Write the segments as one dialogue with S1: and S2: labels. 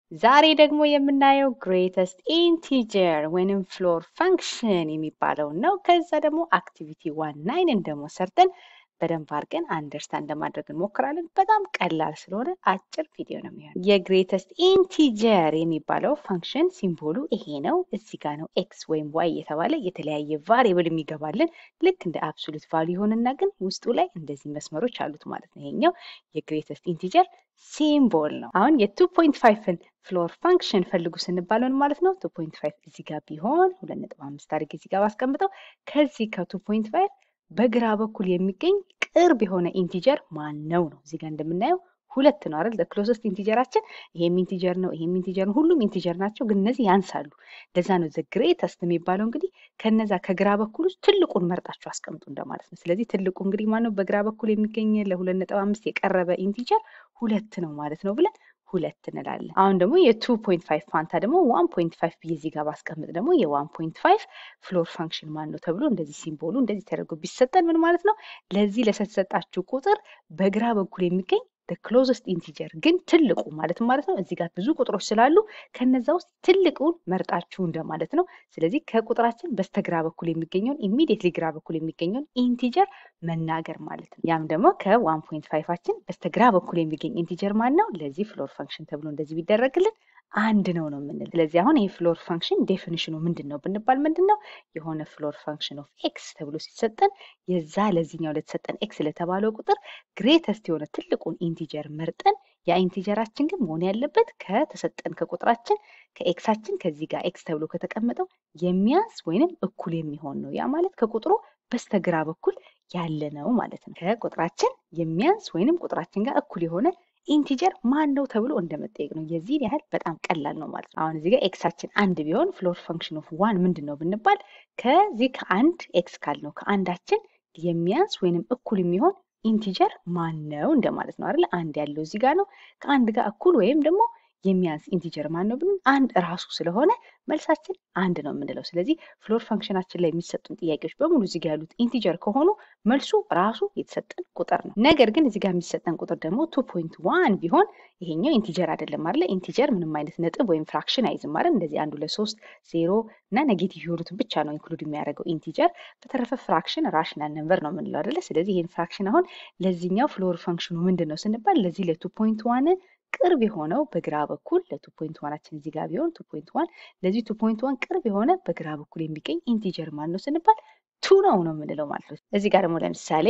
S1: ዛሬ ደግሞ የምናየው greatest integer ወይንም floor function የሚባለው ነው። ከዛ ደግሞ activity 19 ደግሞ ሰርተን በደንብ አድርገን አንደርስታንድ ለማድረግ እንሞክራለን። በጣም ቀላል ስለሆነ አጭር ቪዲዮ ነው የሚሆነው። የግሬተስት ኢንቲጀር የሚባለው ፋንክሽን ሲምቦሉ ይሄ ነው። እዚህ ጋር ነው ኤክስ ወይም ዋይ የተባለ የተለያየ ቫሪየብል የሚገባልን ልክ እንደ አብሶሉት ቫልዩ ይሆንና ግን ውስጡ ላይ እንደዚህ መስመሮች አሉት ማለት ነው። ይሄኛው የግሬተስት ኢንቲጀር ሲምቦል ነው። አሁን የ2.5ን ፍሎር ፋንክሽን ፈልጉ ስንባለን ማለት ነው 2.5 እዚህ ጋር ቢሆን 2.5 አድርጌ እዚህ ጋር ባስቀምጠው ከዚህ ከ2.5 በግራ በኩል የሚገኝ ቅርብ የሆነ ኢንቲጀር ማን ነው ነው። እዚህ ጋር እንደምናየው ሁለት ነው አይደል? ክሎዘስት ኢንቲጀራችን ይሄም ኢንቲጀር ነው፣ ይሄም ኢንቲጀር ነው። ሁሉም ኢንቲጀር ናቸው፣ ግን እነዚህ ያንሳሉ። ለዛ ነው ዘ ግሬተስት የሚባለው። እንግዲህ ከነዛ ከግራ በኩል ውስጥ ትልቁን መርጣችሁ አስቀምጡ እንደማለት ነው። ስለዚህ ትልቁ እንግዲህ ማነው? በግራ በኩል የሚገኝ ለ2.5 የቀረበ ኢንቲጀር ሁለት ነው ማለት ነው ብለን ሁለት እንላለን። አሁን ደግሞ የ2.5 ፋንታ ደግሞ 1.5 ብዬ እዚህ ጋር ባስቀምጥ ደግሞ የ1.5 ፍሎር ፋንክሽን ማን ነው ተብሎ እንደዚህ ሲምቦሉ እንደዚህ ተደርጎ ቢሰጠን ምን ማለት ነው? ለዚህ ለተሰጣችሁ ቁጥር በግራ በኩል የሚገኝ ክሎዘስት ኢንቲጀር ግን ትልቁ ማለት ነው። እዚህ ጋር ብዙ ቁጥሮች ስላሉ ከነዛ ውስጥ ትልቁን መርጣችሁ እንደማለት ነው። ስለዚህ ከቁጥራችን በስተግራ በኩል የሚገኘውን ኢሚዲየትሊ ግራ በኩል የሚገኘውን ኢንቲጀር መናገር ማለት ነው። ያም ደግሞ ከ1.5ችን በስተግራ በኩል የሚገኝ ኢንቲጀር ማን ነው? ለዚህ ፍሎር ፋንክሽን ተብሎ እንደዚህ ቢደረግልን አንድ ነው የምንል። ስለዚህ አሁን ይሄ ፍሎር ፋንክሽን ዴፊኒሽኑ ምንድነው ብንባል ምንድነው? የሆነ ፍሎር ፋንክሽን ኦፍ ኤክስ ተብሎ ሲሰጠን የዛ ለዚህኛው ለተሰጠን ኤክስ ለተባለው ቁጥር ግሬተስት የሆነ ትልቁን ኢንቲጀር መርጠን ያ ኢንቲጀራችን ግን መሆን ያለበት ከተሰጠን ከቁጥራችን ከኤክሳችን ከዚህ ጋር ኤክስ ተብሎ ከተቀመጠው የሚያንስ ወይንም እኩል የሚሆን ነው። ያ ማለት ከቁጥሩ በስተግራ በኩል ያለ ነው ማለት ነው። ከቁጥራችን የሚያንስ ወይንም ቁጥራችን ጋር እኩል የሆነ ኢንቲጀር ማን ነው ተብሎ እንደመጠየቅ ነው። የዚህን ያህል በጣም ቀላል ነው ማለት ነው። አሁን እዚህ ጋር ኤክሳችን አንድ ቢሆን ፍሎር ፋንክሽን ኦፍ ዋን ምንድን ነው ብንባል ከዚህ ከአንድ ኤክስ ካልነው ከአንዳችን የሚያንስ ወይንም እኩል የሚሆን ኢንቲጀር ማን ነው እንደማለት ነው አይደል? አንድ ያለው እዚህ ጋር ነው። ከአንድ ጋር እኩል ወይም ደግሞ የሚያንስ ኢንቲጀር ማን ነው ብለን አንድ ራሱ ስለሆነ መልሳችን አንድ ነው የምንለው። ስለዚህ ፍሎር ፋንክሽናችን ላይ የሚሰጡን ጥያቄዎች በሙሉ እዚህ ጋር ያሉት ኢንቲጀር ከሆኑ መልሱ ራሱ የተሰጠን ቁጥር ነው። ነገር ግን እዚህ ጋር የሚሰጠን ቁጥር ደግሞ 2.1 ቢሆን ይሄኛው ኢንቲጀር አይደለም አይደል? ኢንቲጀር ምንም አይነት ነጥብ ወይም ፍራክሽን አይዝም አይደል? እንደዚህ 1 2 3 0 እና ኔጌቲቭ የሆኑትን ብቻ ነው ኢንክሉድ የሚያደርገው ኢንቲጀር። በተረፈ ፍራክሽን ራሽናል ነምበር ነው የምንለው አይደል? ስለዚህ ይሄን ፍራክሽን አሁን ለዚህኛው ፍሎር ፋንክሽኑ ምንድን ነው ስንባል ለዚህ ለ2.1 ቅርብ የሆነው በግራ በኩል ለ2.1ችን እዚህ ጋር ቢሆን 2.1 ለዚህ 2.1 ቅርብ የሆነ በግራ በኩል የሚገኝ ኢንቲጀር ማን ነው ስንባል 2 ነው የምንለው ማለት ነው። እዚህ ጋር ደግሞ ለምሳሌ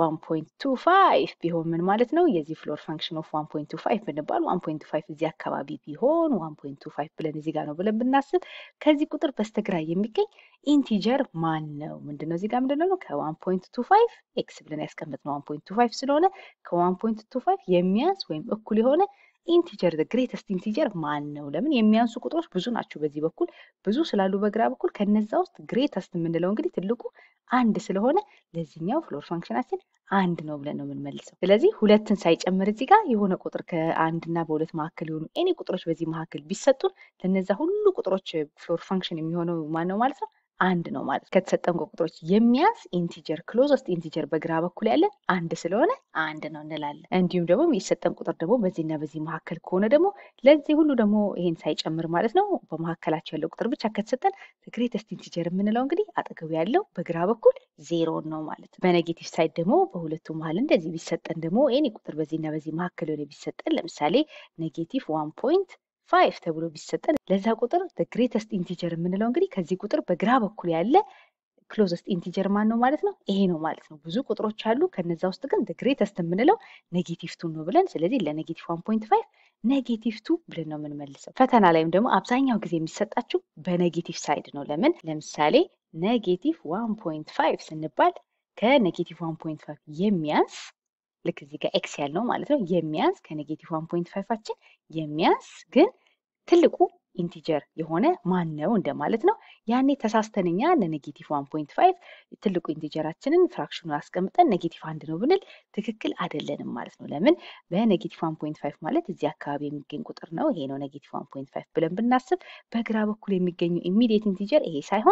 S1: 1.25 ቢሆን ምን ማለት ነው? የዚህ ፍሎር ፋንክሽን ኦፍ 1.25 ብንባል 1.5 እዚህ አካባቢ ቢሆን 1.25 ብለን እዚህ ጋር ነው ብለን ብናስብ ከዚህ ቁጥር በስተግራ የሚገኝ ኢንቲጀር ማን ነው? ምንድነው እዚህ ጋር ምንድነው ከ1.25 ኤክስ ብለን ያስቀመጥነው 1.25 ስለሆነ ከ1.25 የሚያንስ ወይም እኩል የሆነ ኢንቲጀር ግሬተስት ኢንቲጀር ማን ነው? ለምን የሚያንሱ ቁጥሮች ብዙ ናቸው። በዚህ በኩል ብዙ ስላሉ በግራ በኩል ከነዛ ውስጥ ግሬተስት የምንለው እንግዲህ ትልቁ አንድ ስለሆነ ለዚህኛው ፍሎር ፋንክሽናችን አንድ ነው ብለን ነው የምንመልሰው። ስለዚህ ሁለትን ሳይጨምር እዚህ ጋር የሆነ ቁጥር ከአንድና በሁለት መካከል የሆኑ ኤኒ ቁጥሮች በዚህ መካከል ቢሰጡን ለነዛ ሁሉ ቁጥሮች ፍሎር ፋንክሽን የሚሆነው ማን ነው ማለት ነው? አንድ ነው ማለት ከተሰጠን ቁጥሮች የሚያንስ ኢንቲጀር ክሎዘስት ኢንቲጀር በግራ በኩል ያለ አንድ ስለሆነ አንድ ነው እንላለን። እንዲሁም ደግሞ የሚሰጠን ቁጥር ደግሞ በዚህና በዚህ መካከል ከሆነ ደግሞ ለዚህ ሁሉ ደግሞ ይሄን ሳይጨምር ማለት ነው በመካከላቸው ያለው ቁጥር ብቻ ከተሰጠን ግሬተስት ኢንቲጀር የምንለው እንግዲህ አጠገቡ ያለው በግራ በኩል ዜሮ ነው ማለት ነው። በኔጌቲቭ ሳይድ ደግሞ በሁለቱ መሀል እንደዚህ ቢሰጠን ደግሞ ኤኒ ቁጥር በዚህና በዚህ መካከል ሆነ ቢሰጠን ለምሳሌ ኔጌቲቭ 1.5 ተብሎ ቢሰጠን ለዛ ቁጥር ግሬተስት ኢንቲጀር የምንለው እንግዲህ ከዚህ ቁጥር በግራ በኩል ያለ ክሎዘስት ኢንቲጀር ማን ነው ማለት ነው? ይሄ ነው ማለት ነው። ብዙ ቁጥሮች አሉ። ከነዛ ውስጥ ግን ግሬተስት የምንለው ኔጌቲቭ 2 ነው ብለን ስለዚህ ለኔጌቲቭ 1.5 ኔጌቲቭ 2 ብለን ነው የምንመልሰው። ፈተና ላይም ደግሞ አብዛኛው ጊዜ የሚሰጣችሁ በኔጌቲቭ ሳይድ ነው። ለምን? ለምሳሌ ኔጌቲቭ 1.5 ስንባል ከኔጌቲቭ 1.5 የሚያንስ ልክ እዚህ ጋር ኤክስ ያልነው ማለት ነው የሚያንስ ከኔጌቲቭ 1.5ችን የሚያንስ ግን ትልቁ ኢንቲጀር የሆነ ማን ነው እንደማለት ነው። ያኔ ተሳስተንኛ ለኔጌቲቭ 1.5 ትልቁ ኢንቲጀራችንን ፍራክሽኑን አስቀምጠን ኔጌቲቭ 1 ነው ብንል ትክክል አይደለንም ማለት ነው። ለምን? በኔጌቲቭ 1.5 ማለት እዚህ አካባቢ የሚገኝ ቁጥር ነው። ይሄ ነው ኔጌቲቭ 1.5 ብለን ብናስብ በግራ በኩል የሚገኘው ኢሚዲየት ኢንቲጀር ይሄ ሳይሆን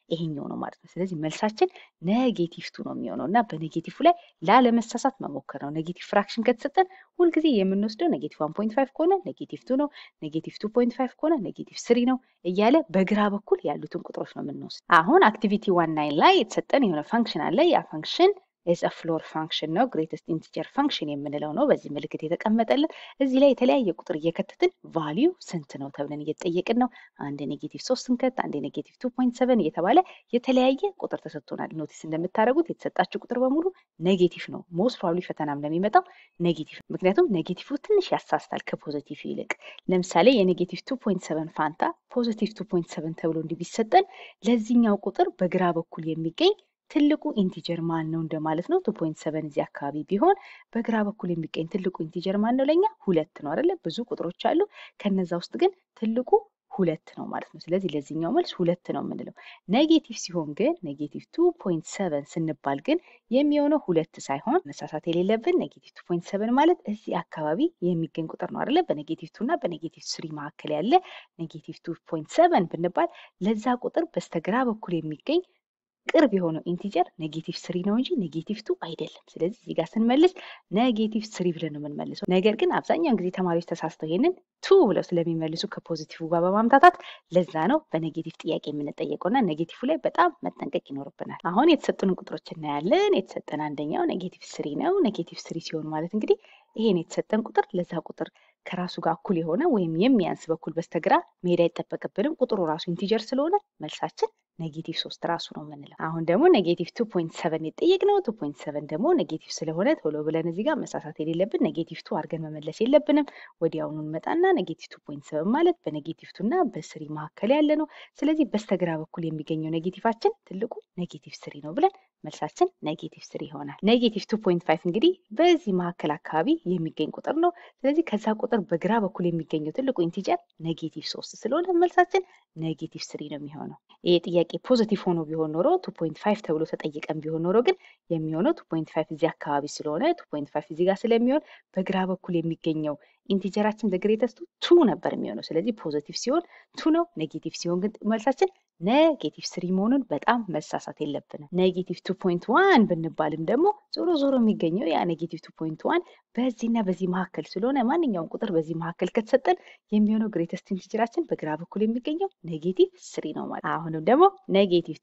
S1: ይሄኛው ነው ማለት ነው። ስለዚህ መልሳችን ኔጌቲቭ 2 ነው የሚሆነውና በኔጌቲቭ ላይ ላለመሳሳት መሞከር ነው። ኔጌቲቭ ፍራክሽን ከተሰጠን ሁልጊዜ የምንወስደው ኔጌቲቭ 1.5 ከሆነ ኔጌቲቭ 2 ነው፣ ኔጌቲቭ 2.5 ከሆነ ኔጌቲቭ 3 ነው እያለ በግራ በኩል ያሉትን ቁጥሮች ነው የምንወስድ። አሁን አክቲቪቲ 19 ላይ የተሰጠን የሆነ ፈንክሽን አለ። ያ ፈንክሽን is a floor function ነው greatest integer function የምንለው ነው። በዚህ ምልክት የተቀመጠልን እዚህ ላይ የተለያየ ቁጥር እየከተትን ቫልዩ ስንት ነው ተብለን እየተጠየቅን ነው። አንድ ኔጌቲቭ 3 እንከት፣ አንድ ኔጌቲቭ 2.7 እየተባለ የተለያየ ቁጥር ተሰጥቶናል። ኖቲስ እንደምታደርጉት የተሰጣችሁ ቁጥር በሙሉ ኔጌቲቭ ነው። ሞስት ፕሮባብሊ ፈተናም ለሚመጣው ኔጌቲቭ፣ ምክንያቱም ኔጌቲቭ ትንሽ ያሳስታል ከፖዚቲቭ ይልቅ። ለምሳሌ የኔጌቲቭ 2.7 ፋንታ ፖዚቲቭ 2.7 ተብሎ እንዲቢሰጠን ለዚህኛው ቁጥር በግራ በኩል የሚገኝ ትልቁ ኢንቲጀር ማን ነው እንደማለት ነው። 2.7 እዚህ አካባቢ ቢሆን በግራ በኩል የሚገኝ ትልቁ ኢንቲጀር ማን ነው? ለኛ 2 ነው አይደለ? ብዙ ቁጥሮች አሉ። ከነዛ ውስጥ ግን ትልቁ 2 ነው ማለት ነው። ስለዚህ ለዚህኛው መልስ 2 ነው የምንለው። ኔጌቲቭ ሲሆን ግን ኔጌቲቭ 2.7 ስንባል ግን የሚሆነው 2 ሳይሆን መሳሳት የሌለብን ኔጌቲቭ 2.7 ማለት እዚህ አካባቢ የሚገኝ ቁጥር ነው አይደለ? በኔጌቲቭ 2 እና በኔጌቲቭ 3 መካከል ያለ ኔጌቲቭ 2.7 ብንባል ለዛ ቁጥር በስተግራ በኩል የሚገኝ ቅርብ የሆነው ኢንቲጀር ኔጌቲቭ 3 ነው እንጂ ኔጌቲቭ 2 አይደለም። ስለዚህ እዚህ ጋር ስንመልስ ኔጌቲቭ 3 ብለን ነው የምንመልሰው። ነገር ግን አብዛኛውን ጊዜ ተማሪዎች ተሳስተው ይሄንን 2 ብለው ስለሚመልሱ ከፖዚቲቭ ጋር በማምታታት ለዛ ነው በኔጌቲቭ ጥያቄ የምንጠየቀውና ኔጌቲቭ ላይ በጣም መጠንቀቅ ይኖርብናል። አሁን የተሰጡን ቁጥሮች እናያለን። የተሰጠን አንደኛው ኔጌቲቭ 3 ነው። ኔጌቲቭ 3 ሲሆን ማለት እንግዲህ ይሄን የተሰጠን ቁጥር ለዛ ቁጥር ከራሱ ጋር እኩል የሆነ ወይም የሚያንስ በኩል በስተግራ መሄድ አይጠበቅብንም። ቁጥሩ ራሱ ኢንቲጀር ስለሆነ መልሳችን ኔጌቲቭ 3 ራሱ ነው የምንለው። አሁን ደግሞ ኔጌቲቭ 2.7 የጠየቅነው 2.7 ደግሞ ኔጌቲቭ ስለሆነ ቶሎ ብለን እዚህ ጋር መሳሳት የሌለብን ኔጌቲቭ 2 አድርገን መመለስ የለብንም። ወዲያውኑ እንመጣና ኔጌቲቭ 2.7 ማለት በኔጌቲቭ 2 እና በስሪ መካከል ያለ ነው። ስለዚህ በስተግራ በኩል የሚገኘው ኔጌቲቫችን ትልቁ ኔጌቲቭ 3 ነው ብለን መልሳችን ኔጌቲቭ 3 ይሆናል። ኔጌቲቭ 2.5 እንግዲህ በዚህ መካከል አካባቢ የሚገኝ ቁጥር ነው። ስለዚህ ከዛ ቁጥር በግራ በኩል የሚገኘው ትልቁ ኢንቲጀር ኔጌቲቭ 3 ስለሆነ መልሳችን ኔጌቲቭ 3 ነው የሚሆነው። ይሄ ጥያቄ ፖዚቲቭ ሆኖ ቢሆን ኖሮ 2.5 ተብሎ ተጠይቀን ቢሆን ኖሮ ግን የሚሆነው 2.5 እዚህ አካባቢ ስለሆነ 2.5 እዚህ ጋር ስለሚሆን በግራ በኩል የሚገኘው ኢንቲጀራችን ዘ ግሬተስቱ 2 ነበር የሚሆነው። ስለዚህ ፖዚቲቭ ሲሆን 2 ነው፣ ኔጌቲቭ ሲሆን ግን መልሳችን ኔጌቲቭ 3 መሆኑን በጣም መሳሳት የለብንም። ኔጌቲቭ 2.1 ብንባልም ደግሞ ዞሮ ዞሮ የሚገኘው ያ ኔጌቲቭ 2.1 በዚህና በዚህ መካከል ስለሆነ ማንኛውም ቁጥር በዚህ መካከል ከተሰጠን የሚሆነው ግሬተስት ኢንቲጀራችን በግራ በኩል የሚገኘው ኔጌቲቭ 3 ነው ማለት። አሁንም ደግሞ ኔጌቲቭ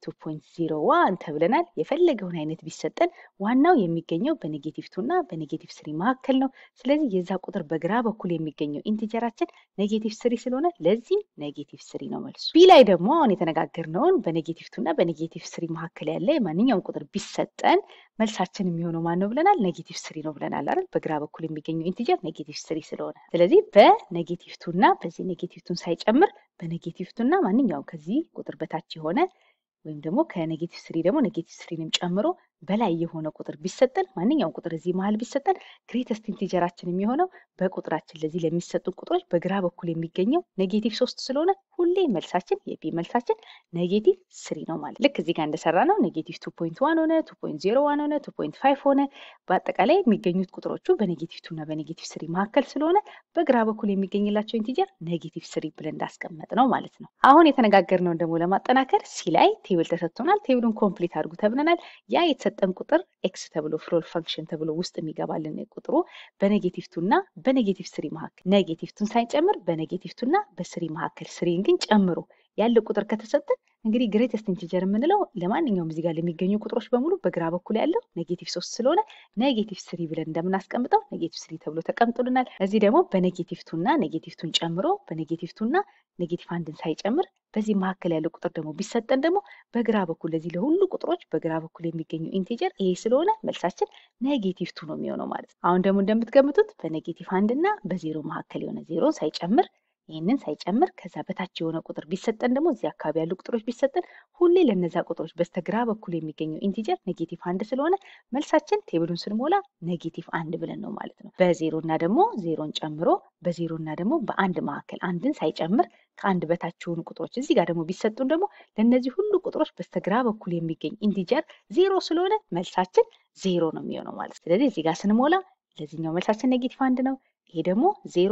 S1: 2.01 ተብለናል። የፈለገውን አይነት ቢሰጠን ዋናው የሚገኘው በኔጌቲቭ 2 እና በኔጌቲቭ 3 መካከል ነው። ስለዚህ የዛ ቁጥር በግራ በኩል የሚገኘው ኢንቲጀራችን ኔጌቲቭ 3 ስለሆነ ለዚህ ኔጌቲቭ 3 ነው መልሱ። ቢ ላይ ደግሞ አሁን የተነጋገርነውን በኔጌቲቭ 2 እና በኔጌቲቭ 3 መካከል ያለ ማንኛውም ቁጥር ቢሰጠን መልሳችን የሚሆነው ማን ነው ብለናል? ኔጌቲቭ 3 ነው ብለናል አይደል? በግራ በኩል የሚገኘው ኢንቲጀር ኔጌቲቭ 3 ስለሆነ ስለዚህ በኔጌቲቭ 2 እና በዚህ ኔጌቲቭ 2 ሳይጨምር በኔጌቲቭ 2 እና ማንኛውም ከዚህ ቁጥር በታች የሆነ ወይም ደግሞ ከኔጌቲቭ 3 ደግሞ ኔጌቲቭ 3ንም ጨምሮ በላይ የሆነ ቁጥር ቢሰጠን ማንኛውም ቁጥር እዚህ መሃል ቢሰጠን ግሬተስት ኢንቲጀራችን የሚሆነው በቁጥራችን ለዚህ ለሚሰጡ ቁጥሮች በግራ በኩል የሚገኘው ኔጌቲቭ 3 ስለሆነ ሁሌ መልሳችን የቢ መልሳችን ኔጌቲቭ 3 ነው ማለት። ልክ እዚህ ጋር እንደሰራ ነው ኔጌቲቭ 2.1 ሆነ 2.01 ሆነ 2.5 ሆነ በአጠቃላይ የሚገኙት ቁጥሮቹ በኔጌቲቭ 2 እና በኔጌቲቭ 3 መካከል ስለሆነ በግራ በኩል የሚገኝላቸው ኢንቲጀር ኔጌቲቭ 3 ብለን እንዳስቀመጥ ነው ማለት ነው። አሁን የተነጋገርነውን ደግሞ ለማጠናከር ሲ ላይ ቴብል ተሰጥቶናል። ቴብሉን ኮምፕሊት አድርጉ ተብለናል። ያ የተሰጠን ቁጥር ኤክስ ተብሎ ፍሎር ፈንክሽን ተብሎ ውስጥ የሚገባልን ቁጥሩ በኔጌቲቭ 2 እና በኔጌቲቭ 3 መካከል ኔጌቲቭ 2 ሳይጨምር በኔጌቲቭ 2 እና በ3 መካከል 3 ግን ጨምሮ ያለ ቁጥር ከተሰጠን እንግዲህ ግሬተስት ኢንቲጀር የምንለው ለማንኛውም እዚህ ጋር ለሚገኙ ቁጥሮች በሙሉ በግራ በኩል ያለው ኔጌቲቭ 3 ስለሆነ ኔጌቲቭ 3 ብለን እንደምናስቀምጠው ኔጌቲቭ 3 ተብሎ ተቀምጦልናል። እዚህ ደግሞ በኔጌቲቭ 2 እና ኔጌቲቭ 2ን ጨምሮ በኔጌቲቭ 2 እና ኔጌቲቭ 1ን ሳይጨምር በዚህ መካከል ያለው ቁጥር ደግሞ ቢሰጠን ደግሞ በግራ በኩል ለዚህ ለሁሉ ቁጥሮች በግራ በኩል የሚገኙ ኢንቲጀር ይሄ ስለሆነ መልሳችን ኔጌቲቭ 2 ነው የሚሆነው ማለት ነው። አሁን ደግሞ እንደምትገምቱት በኔጌቲቭ 1 እና በዜሮ መካከል የሆነ ዜሮ ሳይጨምር ይህንን ሳይጨምር ከዛ በታች የሆነ ቁጥር ቢሰጠን ደግሞ እዚህ አካባቢ ያሉ ቁጥሮች ቢሰጠን ሁሌ ለነዛ ቁጥሮች በስተግራ በኩል የሚገኘው ኢንቲጀር ኔጌቲቭ 1 ስለሆነ መልሳችን ቴብሉን ስንሞላ ኔጌቲቭ 1 ብለን ነው ማለት ነው። በዜሮ እና ደግሞ ዜሮን ጨምሮ በዜሮ እና ደግሞ በአንድ መካከል አንድን ሳይጨምር ከአንድ በታች የሆኑ ቁጥሮች እዚህ ጋር ደግሞ ቢሰጡን ደግሞ ለነዚህ ሁሉ ቁጥሮች በስተግራ በኩል የሚገኝ ኢንቲጀር ዜሮ ስለሆነ መልሳችን ዜሮ ነው የሚሆነው ማለት ነው። ስለዚህ እዚህ ጋር ስንሞላ ለዚህኛው መልሳችን ኔጌቲቭ 1 ነው። ይሄ ደግሞ ዜሮ ነው።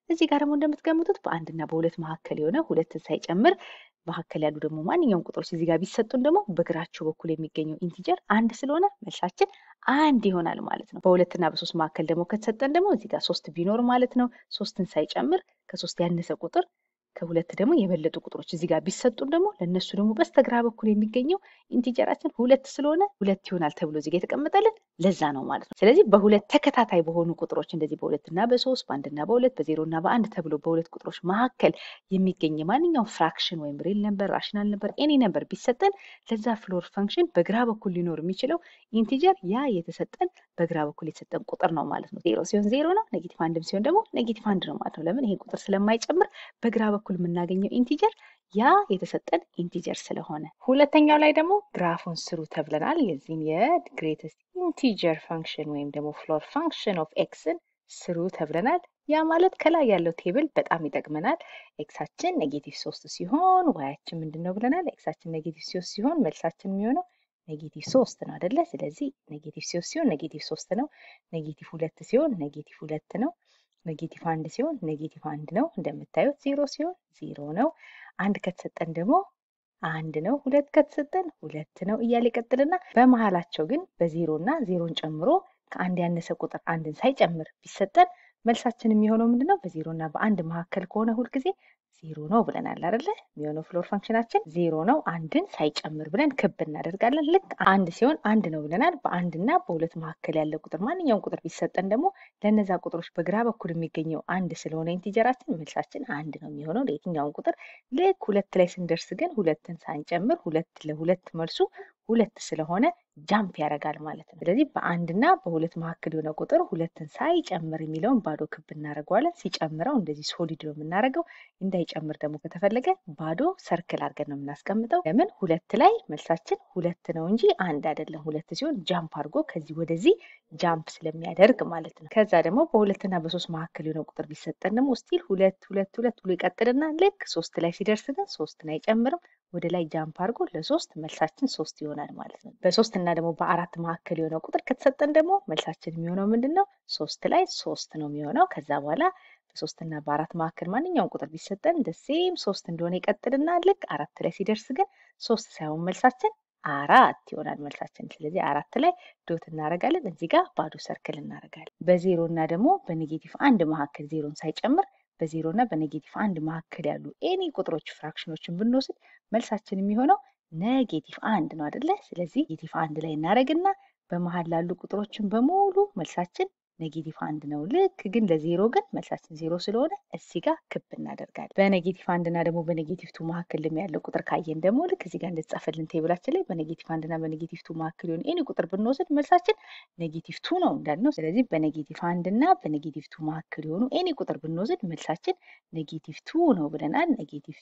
S1: እዚህ ጋር ደግሞ እንደምትገምቱት በአንድና በሁለት መካከል የሆነ ሁለትን ሳይጨምር መካከል ያሉ ደግሞ ማንኛውም ቁጥሮች እዚህ ጋር ቢሰጡን ደግሞ በግራቸው በኩል የሚገኘው ኢንቲጀር አንድ ስለሆነ መልሳችን አንድ ይሆናል ማለት ነው። በሁለትና በሶስት መካከል ደግሞ ከተሰጠን ደግሞ እዚህ ጋር ሶስት ቢኖር ማለት ነው ሶስትን ሳይጨምር ከሶስት ያነሰ ቁጥር ከሁለት ደግሞ የበለጡ ቁጥሮች እዚህ ጋር ቢሰጡን ደግሞ ለነሱ ደግሞ በስተግራ በኩል የሚገኘው ኢንቲጀራችን ሁለት ስለሆነ ሁለት ይሆናል ተብሎ እዚህ ጋር የተቀመጠልን ለዛ ነው ማለት ነው። ስለዚህ በሁለት ተከታታይ በሆኑ ቁጥሮች እንደዚህ በሁለትና በሶስት በአንድና በሁለት በዜሮና በአንድ ተብሎ በሁለት ቁጥሮች መካከል የሚገኝ ማንኛውም ፍራክሽን ወይም ሪል ነበር፣ ራሽናል ነበር፣ ኤኒ ነበር ቢሰጠን ለዛ ፍሎር ፈንክሽን በግራ በኩል ሊኖር የሚችለው ኢንቲጀር ያ የተሰጠን በግራ በኩል የተሰጠን ቁጥር ነው ማለት ነው። ዜሮ ሲሆን ዜሮ ነው፣ ኔጌቲቭ አንድም ሲሆን ደግሞ ኔጌቲቭ አንድ ነው ማለት ነው። ለምን? ይሄ ቁጥር ስለማይጨምር በግራ በኩል የምናገኘው ኢንቲጀር ያ የተሰጠን ኢንቲጀር ስለሆነ። ሁለተኛው ላይ ደግሞ ግራፉን ስሩ ተብለናል። የዚህም የግሬተስት ኢንቲጀር ፈንክሽን ወይም ደግሞ ፍሎር ፈንክሽን ኦፍ ኤክስን ስሩ ተብለናል። ያ ማለት ከላይ ያለው ቴብል በጣም ይጠቅመናል። ኤክሳችን ኔጌቲቭ 3 ሲሆን ዋያችን ምንድነው ብለናል? ኤክሳችን ኔጌቲቭ 3 ሲሆን መልሳችን የሚሆነው ኔጌቲቭ 3 ነው አይደለ? ስለዚህ ኔጌቲቭ 3 ሲሆን ኔጌቲቭ 3 ነው። ኔጌቲቭ 2 ሲሆን ኔጌቲቭ 2 ነው። ኔጌቲቭ 1 ሲሆን ኔጌቲቭ 1 ነው። እንደምታዩት 0 ሲሆን 0 ነው። አንድ ከተሰጠን ደግሞ አንድ ነው። ሁለት ከተሰጠን ሁለት ነው እያለ ይቀጥልና በመሃላቸው ግን በዜሮ እና ዜሮን ጨምሮ ከአንድ ያነሰ ቁጥር አንድን ሳይጨምር ቢሰጠን መልሳችን የሚሆነው ምንድነው? በዜሮ እና በአንድ መካከል ከሆነ ሁልጊዜ ዜሮ ነው ብለናል አይደለ? የሚሆነው ፍሎር ፈንክሽናችን ዜሮ ነው አንድን ሳይጨምር ብለን ክብ እናደርጋለን። ልክ አንድ ሲሆን አንድ ነው ብለናል። በአንድና በሁለት መካከል ያለ ቁጥር ማንኛውም ቁጥር ቢሰጠን ደግሞ ለነዛ ቁጥሮች በግራ በኩል የሚገኘው አንድ ስለሆነ ኢንቲጀራችን መልሳችን አንድ ነው የሚሆነው ለየትኛውም ቁጥር። ልክ ሁለት ላይ ስንደርስ ግን ሁለትን ሳንጨምር ሁለት ለሁለት መልሱ ሁለት ስለሆነ ጃምፕ ያደርጋል ማለት ነው። ስለዚህ በአንድና በሁለት መካከል የሆነ ቁጥር ሁለትን ሳይጨምር የሚለውን ባዶ ክብ እናደርገዋለን። ሲጨምረው እንደዚህ ሶሊድ ነው የምናደርገው። እንዳይጨምር ደግሞ ከተፈለገ ባዶ ሰርክል አድርገን ነው የምናስቀምጠው። ለምን? ሁለት ላይ መልሳችን ሁለት ነው እንጂ አንድ አይደለም። ሁለት ሲሆን ጃምፕ አድርጎ ከዚህ ወደዚህ ጃምፕ ስለሚያደርግ ማለት ነው። ከዛ ደግሞ በሁለትና በሶስት መካከል የሆነ ቁጥር ቢሰጠን ደግሞ ስቲል ሁለት ሁለት ሁለት ብሎ ይቀጥልና ልክ ሶስት ላይ ሲደርስ ግን ሶስትን አይጨምርም። ወደ ላይ ጃምፕ አድርጎ ለሶስት መልሳችን ሶስት ይሆናል ማለት ነው። በሶስት እና ደግሞ በአራት መካከል የሆነ ቁጥር ከተሰጠን ደግሞ መልሳችን የሚሆነው ምንድነው? ሶስት ላይ ሶስት ነው የሚሆነው። ከዛ በኋላ በሶስት እና በአራት መካከል ማንኛውም ቁጥር ቢሰጠን ደሴም ሶስት እንደሆነ ይቀጥልና ልክ አራት ላይ ሲደርስ ግን ሶስት ሳይሆን መልሳችን አራት ይሆናል መልሳችን። ስለዚህ አራት ላይ ዶት እናደርጋለን። እዚህ ጋር ባዶ ሰርክል እናደርጋለን። በዜሮ እና ደግሞ በኔጌቲቭ አንድ መካከል ዜሮን ሳይጨምር በዜሮ እና በኔጌቲቭ አንድ መካከል ያሉ ኤኒ ቁጥሮች ፍራክሽኖችን ብንወስድ መልሳችን የሚሆነው ኔጌቲቭ አንድ ነው አይደለ? ስለዚህ ኔጌቲቭ አንድ ላይ እናደርግና በመሀል ላሉ ቁጥሮችን በሙሉ መልሳችን ኔጌቲቭ አንድ ነው። ልክ ግን ለዜሮ ግን መልሳችን ዜሮ ስለሆነ እዚህ ጋር ክብ እናደርጋለን። በኔጌቲቭ አንድ እና ደግሞ በኔጌቲቭ ቱ መካከል ያለው ቁጥር ካየን ደግሞ ልክ እዚህ ጋር እንደተጻፈልን ቴብላችን ላይ በኔጌቲቭ አንድ እና በኔጌቲቭ ቱ መካከል የሆነ ኤኒ ቁጥር ብንወስድ መልሳችን ኔጌቲቭ ቱ ነው እንዳልነው። ስለዚህ በኔጌቲቭ አንድ እና በኔጌቲቭ ቱ መካከል የሆኑ ኤኒ ቁጥር ብንወስድ መልሳችን ኔጌቲቭ ቱ ነው ብለናል። ኔጌቲቭ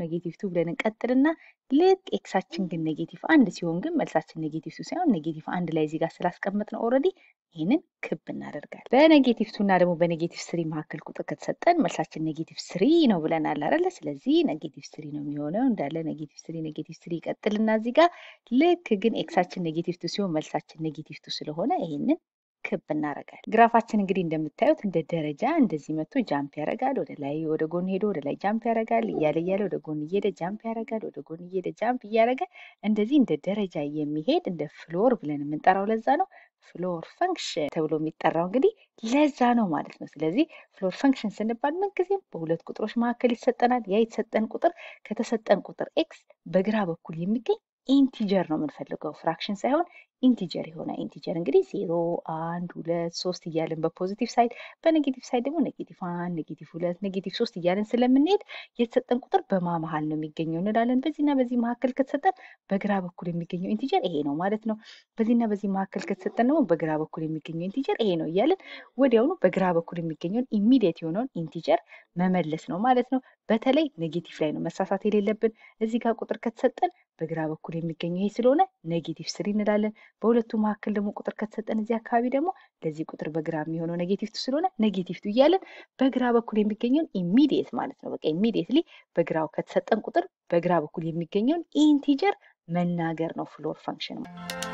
S1: ቱ ብለን እንቀጥልና ልክ ኤክሳችን ግን ኔጌቲቭ አንድ ሲሆን ግን መልሳችን ኔጌቲቭ ቱ ሳይሆን ኔጌቲቭ አንድ ላይ እዚህ ጋር ስላስቀመጥ ነው ኦልሬዲ ይህንን ክብ እናደርጋለን። በኔጌቲቭ ቱ እና ደግሞ በኔጌቲቭ ስሪ መካከል ቁጥር ከተሰጠን መልሳችን ኔጌቲቭ ስሪ ነው ብለናል አይደለ? ስለዚህ ኔጌቲቭ ስሪ ነው የሚሆነው እንዳለ ኔጌቲቭ ስሪ ይቀጥልና እዚህ ጋር ልክ ግን ኤክሳችን ኔጌቲቭ ቱ ሲሆን መልሳችን ኔጌቲቭ ቱ ስለሆነ ይህንን ክብ እናደርጋለን። ግራፋችን እንግዲህ እንደምታዩት እንደ ደረጃ እንደዚህ መጥቶ ጃምፕ ያደርጋል። ወደ ላይ ወደ ጎን ሄዶ ወደ ላይ ጃምፕ ያደርጋል። እያለ ወደ ጎን እየሄደ ጃምፕ ያደርጋል። ወደ ጎን እየሄደ ጃምፕ እያደረገ እንደዚህ እንደ ደረጃ የሚሄድ እንደ ፍሎር ብለን የምንጠራው ለዛ ነው ፍሎር ፈንክሽን ተብሎ የሚጠራው እንግዲህ ለዛ ነው ማለት ነው። ስለዚህ ፍሎር ፈንክሽን ስንባል ምንጊዜም በሁለት ቁጥሮች መካከል ይሰጠናል። ያ የተሰጠን ቁጥር ከተሰጠን ቁጥር ኤክስ በግራ በኩል የሚገኝ ኢንቲጀር ነው የምንፈልገው፣ ፍራክሽን ሳይሆን ኢንቲጀር የሆነ ኢንቲጀር እንግዲህ 0 1 2 3 እያልን በፖዚቲቭ ሳይድ፣ በኔጌቲቭ ሳይድ ደግሞ ኔጌቲቭ 1 ኔጌቲቭ 2 ኔጌቲቭ 3 እያልን ስለምንሄድ የተሰጠን ቁጥር በመሀል ነው የሚገኘው እንላለን። በዚህና በዚህ መካከል ከተሰጠን በግራ በኩል የሚገኘው ኢንቲጀር ይሄ ነው ማለት ነው። በዚህና በዚህ መካከል ከተሰጠን ደግሞ በግራ በኩል የሚገኘው ኢንቲጀር ይሄ ነው እያልን ወዲያውኑ በግራ በኩል የሚገኘውን ኢሚዲየት የሆነውን ኢንቲጀር መመለስ ነው ማለት ነው። በተለይ ኔጌቲቭ ላይ ነው መሳሳት የሌለብን። እዚህ ጋር ቁጥር ከተሰጠን በግራ በኩል የሚገኘው ይሄ ስለሆነ ኔጌቲቭ ስሪ እንላለን። በሁለቱ መካከል ደግሞ ቁጥር ከተሰጠን እዚህ አካባቢ ደግሞ ለዚህ ቁጥር በግራ የሚሆነው ኔጌቲቭ ቱ ስለሆነ ኔጌቲቭ ቱ እያለን በግራ በኩል የሚገኘውን ኢሚዲየት ማለት ነው። በቃ ኢሚዲየትሊ በግራው ከተሰጠን ቁጥር በግራ በኩል የሚገኘውን ኢንቲጀር መናገር ነው ፍሎር ፈንክሽን።